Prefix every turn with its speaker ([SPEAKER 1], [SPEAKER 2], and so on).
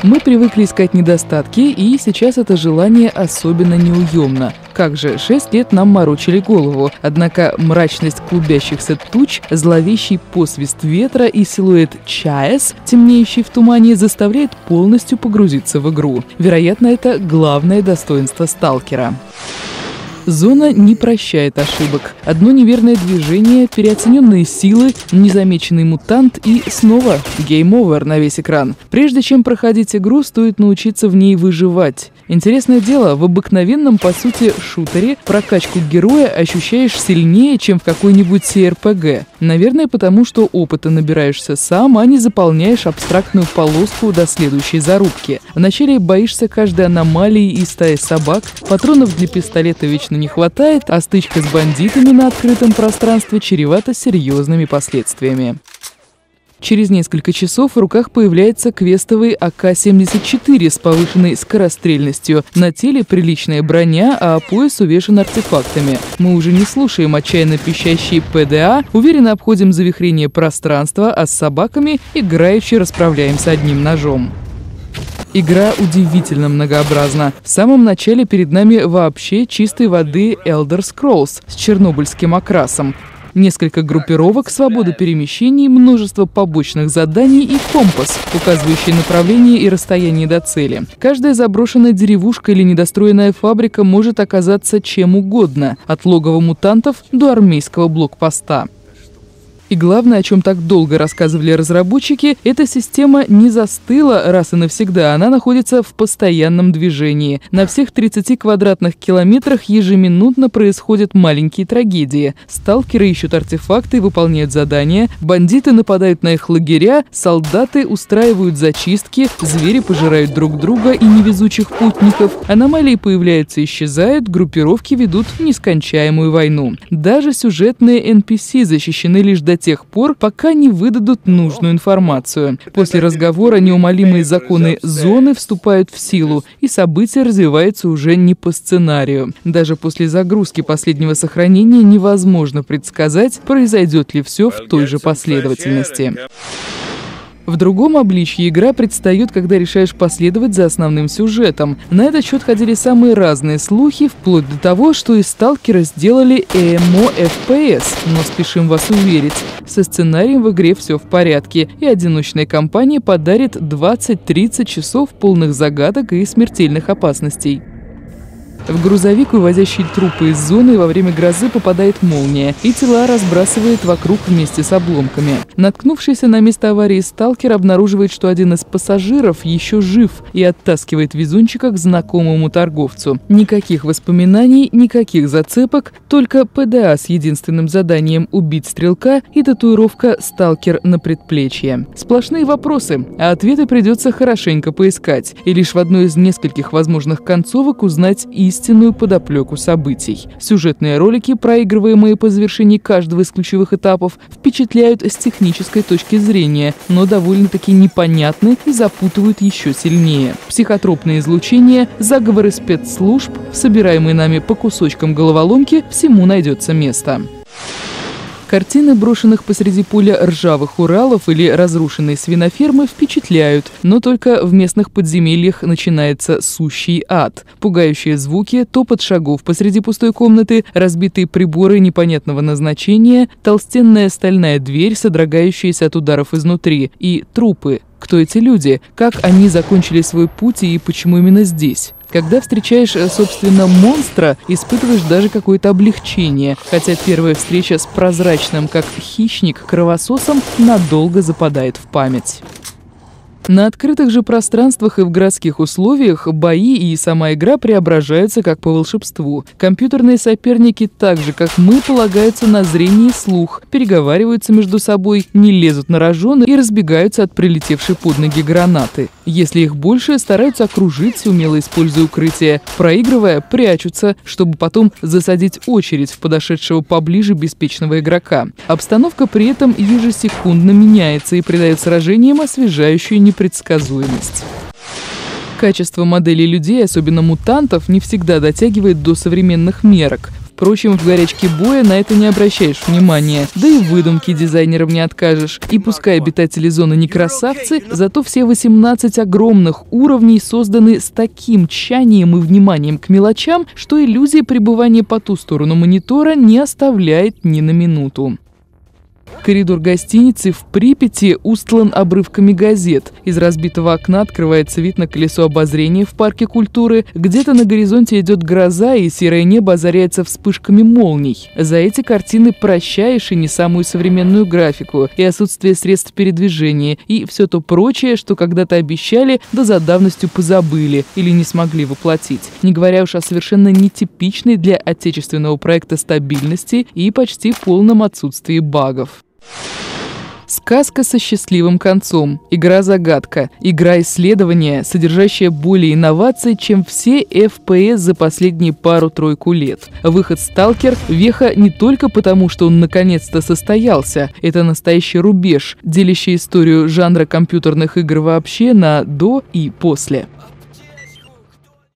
[SPEAKER 1] Мы привыкли искать недостатки, и сейчас это желание особенно неуемно. Как же, 6 лет нам морочили голову, однако мрачность клубящихся туч, зловещий посвист ветра и силуэт ЧАЭС, темнеющий в тумане, заставляет полностью погрузиться в игру. Вероятно, это главное достоинство сталкера. Зона не прощает ошибок. Одно неверное движение, переоцененные силы, незамеченный мутант и снова гейм овер на весь экран. Прежде чем проходить игру, стоит научиться в ней выживать. Интересное дело, в обыкновенном, по сути, шутере прокачку героя ощущаешь сильнее, чем в какой-нибудь CRPG. Наверное, потому что опыта набираешься сам, а не заполняешь абстрактную полоску до следующей зарубки. Вначале боишься каждой аномалии и стаи собак, патронов для пистолета вечно не хватает, а стычка с бандитами на открытом пространстве чревата серьезными последствиями. Через несколько часов в руках появляется квестовый АК-74 с повышенной скорострельностью. На теле приличная броня, а пояс увешан артефактами. Мы уже не слушаем отчаянно пищащие ПДА, уверенно обходим завихрение пространства, а с собаками играючи расправляемся одним ножом. Игра удивительно многообразна. В самом начале перед нами вообще чистой воды Elder Scrolls с чернобыльским окрасом. Несколько группировок, свобода перемещений, множество побочных заданий и компас, указывающий направление и расстояние до цели. Каждая заброшенная деревушка или недостроенная фабрика может оказаться чем угодно, от логова мутантов до армейского блокпоста. И главное, о чем так долго рассказывали разработчики, эта система не застыла раз и навсегда, она находится в постоянном движении. На всех 30 квадратных километрах ежеминутно происходят маленькие трагедии. Сталкеры ищут артефакты и выполняют задания, бандиты нападают на их лагеря, солдаты устраивают зачистки, звери пожирают друг друга и невезучих путников, аномалии появляются и исчезают, группировки ведут нескончаемую войну. Даже сюжетные NPC защищены лишь до тех пор, пока не выдадут нужную информацию. После разговора неумолимые законы зоны вступают в силу, и события развиваются уже не по сценарию. Даже после загрузки последнего сохранения невозможно предсказать, произойдет ли все в той же последовательности. В другом обличье игра предстает, когда решаешь последовать за основным сюжетом. На этот счет ходили самые разные слухи, вплоть до того, что из «Сталкера» сделали ЭМО-FPS, но спешим вас уверить, со сценарием в игре все в порядке, и одиночная кампания подарит 20-30 часов полных загадок и смертельных опасностей. В грузовик, вывозящий трупы из зоны, во время грозы попадает молния, и тела разбрасывает вокруг вместе с обломками. Наткнувшийся на место аварии сталкер обнаруживает, что один из пассажиров еще жив, и оттаскивает везунчика к знакомому торговцу. Никаких воспоминаний, никаких зацепок, только ПДА с единственным заданием убить стрелка и татуировка «Сталкер» на предплечье. Сплошные вопросы, а ответы придется хорошенько поискать, и лишь в одной из нескольких возможных концовок узнать истинную подоплеку событий. Сюжетные ролики, проигрываемые по завершении каждого из ключевых этапов, впечатляют с технической точки зрения, но довольно-таки непонятны и запутывают еще сильнее. Психотропные излучения, заговоры спецслужб, собираемые нами по кусочкам головоломки, всему найдется место. Картины брошенных посреди поля ржавых Уралов или разрушенной свинофермы впечатляют, но только в местных подземельях начинается сущий ад. Пугающие звуки, топот шагов посреди пустой комнаты, разбитые приборы непонятного назначения, толстенная стальная дверь, содрогающаяся от ударов изнутри, и трупы. Кто эти люди? Как они закончили свой путь и почему именно здесь? Когда встречаешь, собственно, монстра, испытываешь даже какое-то облегчение, хотя первая встреча с прозрачным, как хищник, кровососом надолго западает в память. На открытых же пространствах и в городских условиях бои и сама игра преображаются как по волшебству. Компьютерные соперники, так же как мы, полагаются на зрение и слух, переговариваются между собой, не лезут на рожон и разбегаются от прилетевшей под ноги гранаты. Если их больше, стараются окружить, умело используя укрытие. Проигрывая, прячутся, чтобы потом засадить очередь в подошедшего поближе беспечного игрока. Обстановка при этом ежесекундно меняется и придает сражениям освежающую непредсказуемость. Качество моделей людей, особенно мутантов, не всегда дотягивает до современных мерок. Впрочем, в горячке боя на это не обращаешь внимания, да и выдумки дизайнерам не откажешь. И пускай обитатели зоны не красавцы, зато все 18 огромных уровней созданы с таким тщанием и вниманием к мелочам, что иллюзия пребывания по ту сторону монитора не оставляет ни на минуту. Коридор гостиницы в Припяти устлан обрывками газет. Из разбитого окна открывается вид на колесо обозрения в парке культуры. Где-то на горизонте идет гроза, и серое небо озаряется вспышками молний. За эти картины прощаешь и не самую современную графику, и отсутствие средств передвижения, и все то прочее, что когда-то обещали, да за давностью позабыли или не смогли воплотить. Не говоря уж о совершенно нетипичной для отечественного проекта стабильности и почти полном отсутствии багов. Сказка со счастливым концом, игра-загадка, игра-исследование, содержащая более инноваций, чем все FPS за последние пару-тройку лет. Выход «Сталкер» – веха не только потому, что он наконец-то состоялся. Это настоящий рубеж, делящий историю жанра компьютерных игр вообще на «до» и «после».